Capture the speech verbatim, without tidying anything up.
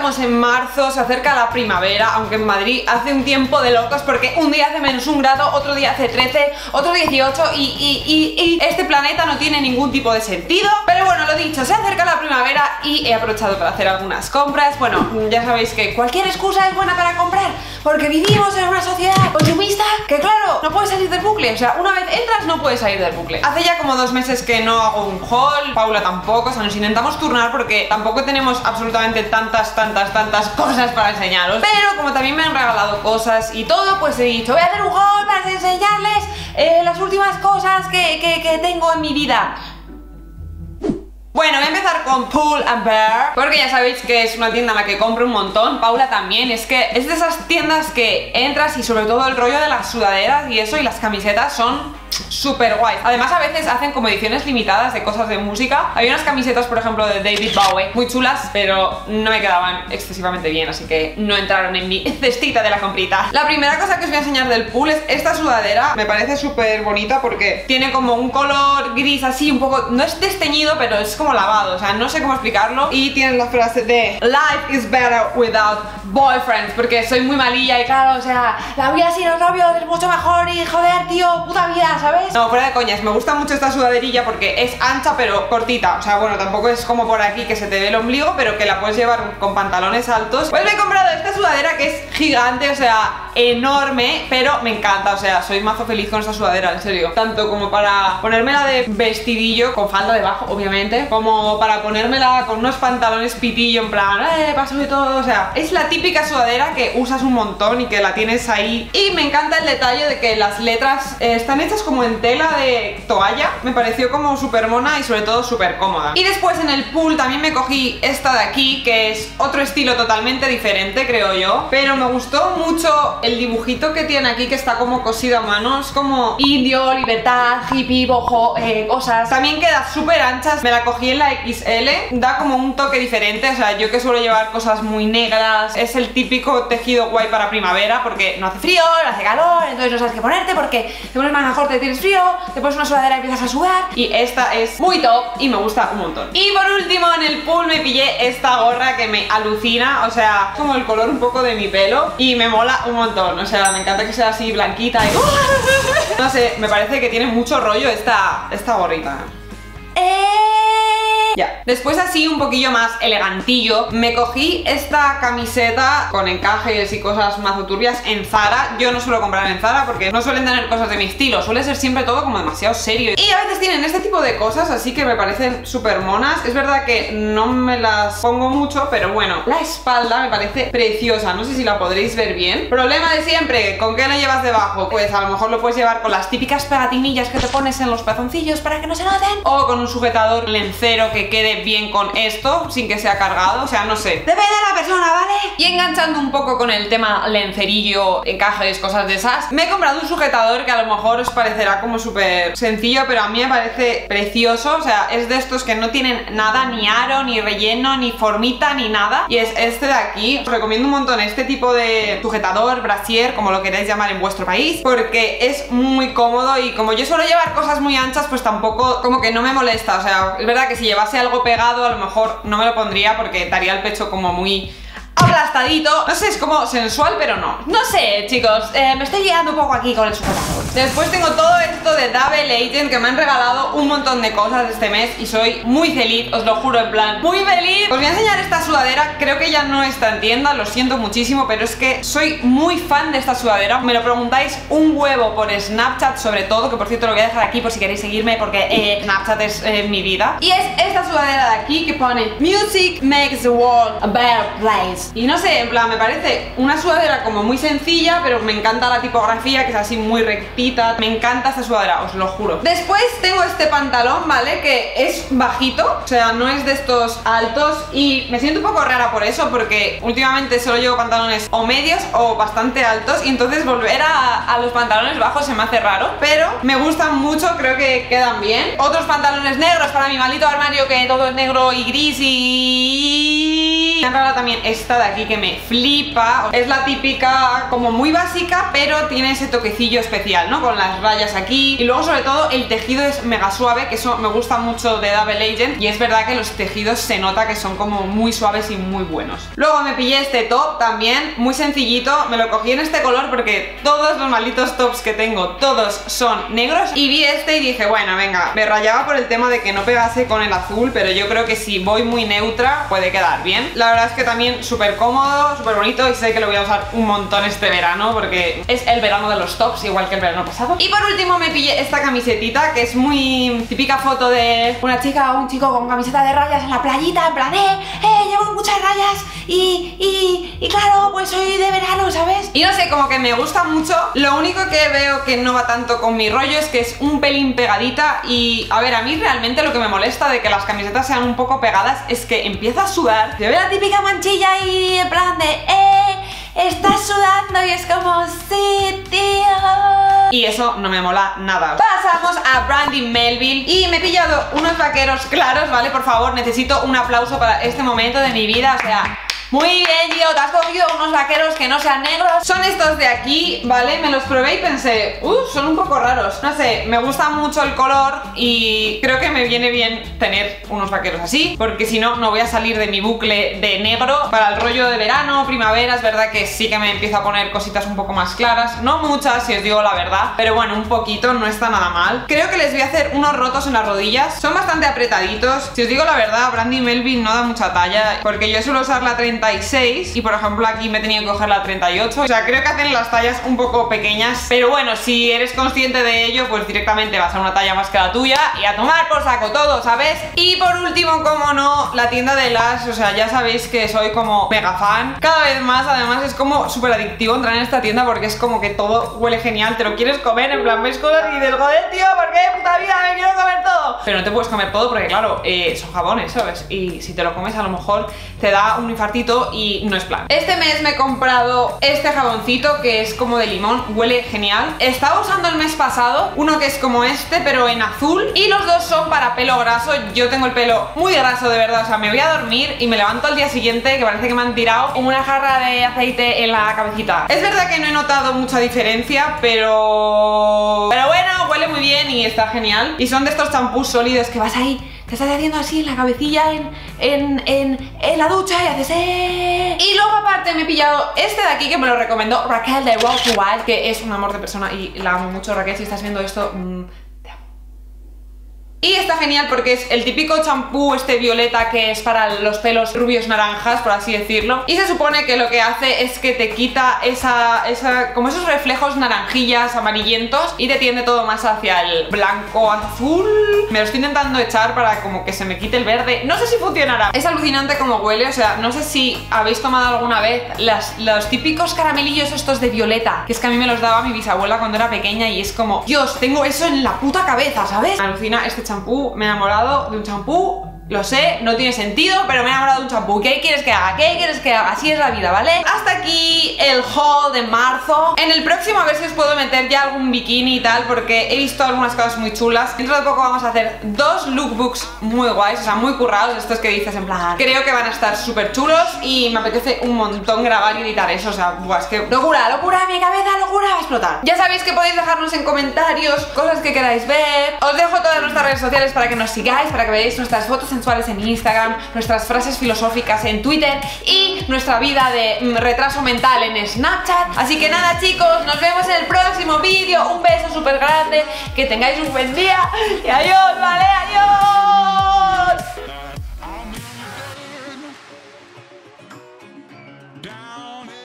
estamos en marzo, se acerca la primavera, aunque en Madrid hace un tiempo de locos porque un día hace menos un grado, otro día hace trece, otro dieciocho y, y, y, y este planeta no tiene ningún tipo de sentido. Pero bueno, lo dicho, se acerca la primavera y he aprovechado para hacer algunas compras. Bueno, ya sabéis que cualquier excusa es buena para comprar, porque vivimos en una sociedad consumista que claro, no puedes salir del bucle. O sea, una vez entras no puedes salir del bucle. Hace ya como dos meses que no hago un haul, Paula tampoco, o sea, nos intentamos turnar porque tampoco tenemos absolutamente tantas, tantas, tantas cosas para enseñaros. Pero como también me han regalado cosas y todo, pues he dicho, voy a hacer un haul para enseñarles eh, las últimas cosas que, que, que tengo en mi vida. Bueno, voy a empezar con Pull and Bear, porque ya sabéis que es una tienda en la que compro un montón. Paula también, es que es de esas tiendas que entras y sobre todo el rollo de las sudaderas y eso y las camisetas son súper guays. Además a veces hacen como ediciones limitadas de cosas de música. Hay unas camisetas por ejemplo de David Bowie muy chulas, pero no me quedaban excesivamente bien, así que no entraron en mi cestita de la comprita. La primera cosa que os voy a enseñar del Pull es esta sudadera. Me parece súper bonita porque tiene como un color gris así un poco, no es desteñido pero es como lavado, o sea, no sé cómo explicarlo. Y tiene la frase de Life is better without boyfriends, porque soy muy malilla y claro, o sea, la vida sin los novios es mucho mejor y joder, tío, puta vida, ¿sabes? No, fuera de coñas, me gusta mucho esta sudaderilla porque es ancha pero cortita. O sea, bueno, tampoco es como por aquí que se te ve el ombligo, pero que la puedes llevar con pantalones altos. Pues me he comprado esta sudadera que es gigante, o sea, enorme, pero me encanta. O sea, soy mazo feliz con esta sudadera, en serio. Tanto como para ponérmela de vestidillo, con falda debajo, obviamente, como para ponérmela con unos pantalones pitillo, en plan, eh, paso y todo. O sea, es la típica sudadera que usas un montón y que la tienes ahí. Y me encanta el detalle de que las letras eh, están hechas como en tela de toalla. Me pareció como súper mona y sobre todo súper cómoda. Y después en el Pull también me cogí esta de aquí, que es otro estilo totalmente diferente, creo yo, pero me gustó mucho el dibujito que tiene aquí, que está como cosido a mano. Es como indio, libertad, hippie, bojo, eh, cosas. También queda súper anchas. Me la cogí en la equis ele. Da como un toque diferente. O sea, yo que suelo llevar cosas muy negras, es el típico tejido guay para primavera, porque no hace frío, no hace calor, entonces no sabes qué ponerte porque te pones manga corta y tienes frío, te pones una sudadera y empiezas a sudar. Y esta es muy top y me gusta un montón. Y por último en el Pull me pillé esta gorra que me alucina. O sea, como el color un poco de mi pelo y me mola un montón. O sea, me encanta que sea así blanquita y... no sé, me parece que tiene mucho rollo esta, esta gorrita. Eh... Ya. Después así un poquillo más elegantillo, me cogí esta camiseta con encajes y cosas mazo turbias en Zara. Yo no suelo comprar en Zara porque no suelen tener cosas de mi estilo, suele ser siempre todo como demasiado serio. Y a veces tienen este tipo de cosas, así que me parecen súper monas. Es verdad que no me las pongo mucho, pero bueno, la espalda me parece preciosa. No sé si la podréis ver bien. Problema de siempre, ¿con qué la llevas debajo? Pues a lo mejor lo puedes llevar con las típicas pegatinillas que te pones en los pezoncillos para que no se noten, o con un sujetador lencero que quede bien con esto, sin que sea cargado. O sea, no sé, depende de la persona, ¿vale? Y enganchando un poco con el tema lencerillo, encajes, cosas de esas, me he comprado un sujetador que a lo mejor os parecerá como súper sencillo, pero a mí me parece precioso. O sea, es de estos que no tienen nada, ni aro, ni relleno, ni formita, ni nada. Y es este de aquí. Os recomiendo un montón este tipo de sujetador, brasier, como lo queráis llamar en vuestro país, porque es muy cómodo y como yo suelo llevar cosas muy anchas, pues tampoco, como que no me molesta. O sea, es verdad que si llevase algo pegado a lo mejor no me lo pondría porque daría el pecho como muy aplastadito. No sé, es como sensual, pero no. No sé, chicos, eh, me estoy liando un poco aquí con el sujetador. Después tengo todo esto de Double Agent, que me han regalado un montón de cosas este mes y soy muy feliz, os lo juro, en plan, muy feliz. Os voy a enseñar esta sudadera, creo que ya no está en tienda, lo siento muchísimo, pero es que soy muy fan de esta sudadera. Me lo preguntáis un huevo por Snapchat sobre todo, que por cierto lo voy a dejar aquí por si queréis seguirme, porque eh, Snapchat es eh, mi vida. Y es esta sudadera de aquí que pone Music makes the world a better place. Y no sé, en plan, me parece una sudadera como muy sencilla, pero me encanta la tipografía, que es así muy rectita. Me encanta esta sudadera, os lo juro. Después tengo este pantalón, ¿vale? Que es bajito, o sea, no es de estos altos. Y me siento un poco rara por eso, porque últimamente solo llevo pantalones o medios o bastante altos, y entonces volver a, a los pantalones bajos se me hace raro. Pero me gustan mucho, creo que quedan bien. Otros pantalones negros para mi maldito armario, que todo es negro y gris y... Me han regalado también esta de aquí que me flipa. Es la típica, como muy básica, pero tiene ese toquecillo especial, ¿no? Con las rayas aquí. Y luego, sobre todo, el tejido es mega suave, que eso me gusta mucho de Double Agent. Y es verdad que los tejidos se nota que son como muy suaves y muy buenos. Luego me pillé este top también, muy sencillito. Me lo cogí en este color porque todos los malditos tops que tengo, todos son negros. Y vi este y dije, bueno, venga, me rayaba por el tema de que no pegase con el azul, pero yo creo que si voy muy neutra puede quedar bien. La verdad es que también súper cómodo, súper bonito, y sé que lo voy a usar un montón este verano porque es el verano de los tops, igual que el verano pasado. Y por último me pillé esta camisetita, que es muy típica foto de una chica o un chico con camiseta de rayas en la playita, en plan, eh, eh, llevo muchas rayas y, y, y claro, pues soy de verano, ¿sabes? Y no sé, como que me gusta mucho. Lo único que veo que no va tanto con mi rollo es que es un pelín pegadita. Y a ver, a mí realmente lo que me molesta de que las camisetas sean un poco pegadas es que empieza a sudar, se ve la típica manchilla y en plan de, eh, estás sudando, y es como, sí, tío. Y eso no me mola nada. Pasamos a Brandy Melville y me he pillado unos vaqueros claros, ¿vale? Por favor, necesito un aplauso para este momento de mi vida, o sea... Muy bien, Gio, te has cogido unos vaqueros que no sean negros. Son estos de aquí, ¿vale? Me los probé y pensé, uff, son un poco raros. No sé, me gusta mucho el color y creo que me viene bien tener unos vaqueros así, porque si no, no voy a salir de mi bucle de negro. Para el rollo de verano, primavera, es verdad que sí que me empiezo a poner cositas un poco más claras. No muchas, si os digo la verdad, pero bueno, un poquito, no está nada mal. Creo que les voy a hacer unos rotos en las rodillas. Son bastante apretaditos. Si os digo la verdad, Brandy Melville no da mucha talla, porque yo suelo usar la treinta y seis y por ejemplo aquí me he tenido que coger la treinta y ocho. O sea, creo que hacen las tallas un poco pequeñas, pero bueno, si eres consciente de ello, pues directamente vas a una talla más que la tuya y a tomar por saco todo, ¿sabes? Y por último, como no, la tienda de Lush. O sea, ya sabéis que soy como mega fan. Cada vez más, además es como súper adictivo entrar en esta tienda porque es como que todo huele genial, te lo quieres comer, en plan ves cosas y dices, joder, tío, ¿por qué puta vida me quiero comer todo? Pero no te puedes comer todo porque claro, eh, son jabones, ¿sabes? Y si te lo comes a lo mejor te da un infartito y no es plan. Este mes me he comprado este jaboncito que es como de limón, huele genial. Estaba usando el mes pasado uno que es como este pero en azul, y los dos son para pelo graso. Yo tengo el pelo muy graso de verdad, o sea, me voy a dormir y me levanto al día siguiente que parece que me han tirado una jarra de aceite en la cabecita. Es verdad que no he notado mucha diferencia, pero... pero bueno, huele muy bien y está genial. Y son de estos champús sólidos que vas ahí, te estás haciendo así en la cabecilla, en, en, en, en la ducha y haces eh. Y luego aparte me he pillado este de aquí que me lo recomendó Raquel de Raw to Wild, que es un amor de persona y la amo mucho. Raquel, si estás viendo esto, mmm, te amo. Y está genial porque es el típico champú este violeta que es para los pelos rubios naranjas, por así decirlo. Y se supone que lo que hace es que te quita esa, esa como esos reflejos naranjillas, amarillentos, y te tiende todo más hacia el blanco azul. Me lo estoy intentando echar para como que se me quite el verde. No sé si funcionará. Es alucinante como huele, o sea, no sé si habéis tomado alguna vez las, los típicos caramelillos estos de violeta, que es que a mí me los daba mi bisabuela cuando era pequeña y es como, Dios, tengo eso en la puta cabeza, ¿sabes? Me alucina este champú, me he enamorado de un champú. Lo sé, no tiene sentido, pero me he enamorado de un champú. ¿Qué quieres que haga? ¿Qué quieres que haga? Así es la vida, ¿vale? Hasta aquí el haul de marzo. En el próximo a ver si os puedo meter ya algún bikini y tal, porque he visto algunas cosas muy chulas. Dentro de poco vamos a hacer dos lookbooks muy guays, o sea, muy currados. Estos que dices en plan, creo que van a estar súper chulos y me apetece un montón grabar y editar eso. O sea, buah, es que locura, locura, mi cabeza, locura, va a explotar. Ya sabéis que podéis dejarnos en comentarios cosas que queráis ver. Os dejo todas nuestras redes sociales para que nos sigáis, para que veáis nuestras fotos sensuales en Instagram, nuestras frases filosóficas en Twitter y nuestra vida de mm, retraso mental en Snapchat. Así que nada, chicos, nos vemos en el próximo vídeo. Un beso súper grande, que tengáis un buen día y adiós, bye.